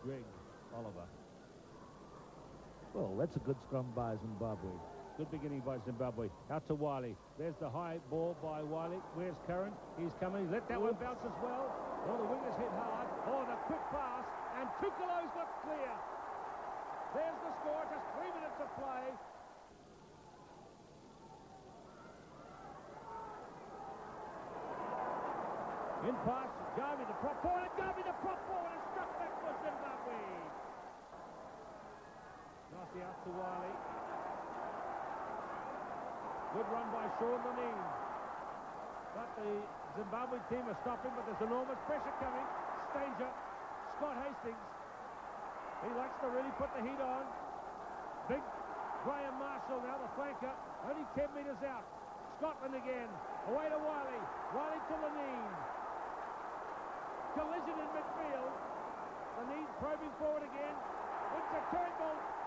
Greg Oliver. Well, that's a good scrum by Zimbabwe. Good beginning by Zimbabwe. Out to Wiley. There's the high ball by Wiley. Where's Curran? He's coming. Let that one bounce as well. Oh, the wingers hit hard. Oh, the quick pass. And Tukalo's got clear. There's the score. Just 3 minutes of play. In pass. Garvey the prop forward. And Garvey the prop forward. And struck back for Zimbabwe. Nicely out to Wiley. Good run by Sean Lanine. But the Zimbabwe team are stopping, but there's enormous pressure coming. Stanger, Scott Hastings. He likes to really put the heat on. Big Graham Marshall now, the flanker. Only 10 metres out. Scotland again. Away to Wiley. Wiley to Lanine. Collision in midfield. Lanine probing forward again. It's a Turnbull.